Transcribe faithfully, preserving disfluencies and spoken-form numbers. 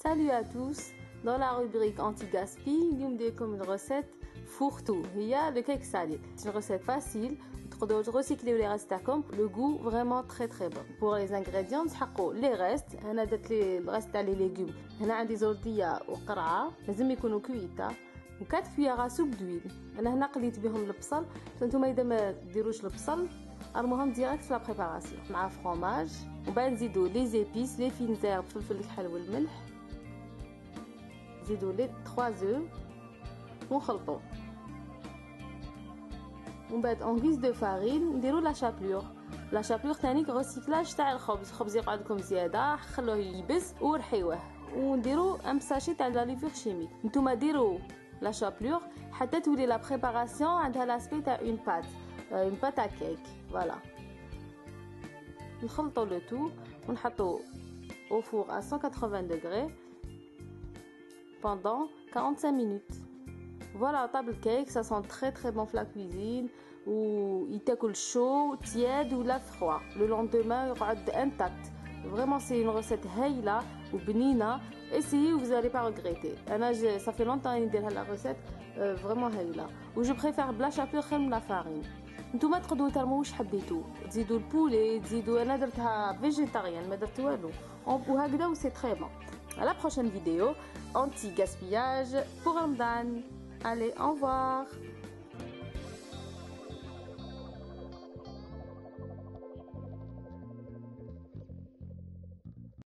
Salut à tous. Dans la rubrique anti-gaspi, nous avons une recette fourre-tout. Il y a le cake salé. C'est une recette facile. Vous recycler les restes comme le goût vraiment très très bon. Pour les ingrédients, نسحقوا les restes. أنا درت لي restes تاع les légumes. هنا عندي زردية وقرعة لازم يكونوا كويتا و quatre cuillères à soupe d'huile. أنا هنا قليت بهم البصل. فانتوما إذا ما ديروش البصل ارموهم ديريكت في لا بريباراسيون مع فرomage. وبعد نزيدوا les épices, les fines herbes, الفلفل الكحل والملح. نزيدوا les trois œufs ونخلطوا. ومن بعد en guise de farine نديروا لا شابلور. لا شابلور ثاني ريسيكلاج تاع الخبز. الخبز يقعد لكم زياده خلوه يلبس ورحيوه. ونديروا ام ساشي تاع لا ليفور شيميك. نتوما ديروا لا شابلور حتى تولي لا بريباراسيون عندها لاسبي تاع اون بات اون بات ا كيك. فوالا نخلطوا لو تو ونحطوا au four à cent quatre-vingts degrés pendant quarante-cinq minutes. Voilà, table cake, ça sent très très bon la cuisine. Ou il t'écoule chaud, tiède ou la froid. Le lendemain, il aura intact. Vraiment, c'est une recette haïla ou benina. Essayez ou vous n'allez pas regretter. Ça fait longtemps que je la recette euh, vraiment haïla. Ou je préfère la chapelure que la farine. نتوما تقدروا ترموا واش حبيتوا تزيدوا البولي تزيدوا انا درتها فيجيتاريان ما درت والو وهكذا و سي تري بون. À la prochaine vidéo anti gaspillage pour Ramadan. Allez, au revoir.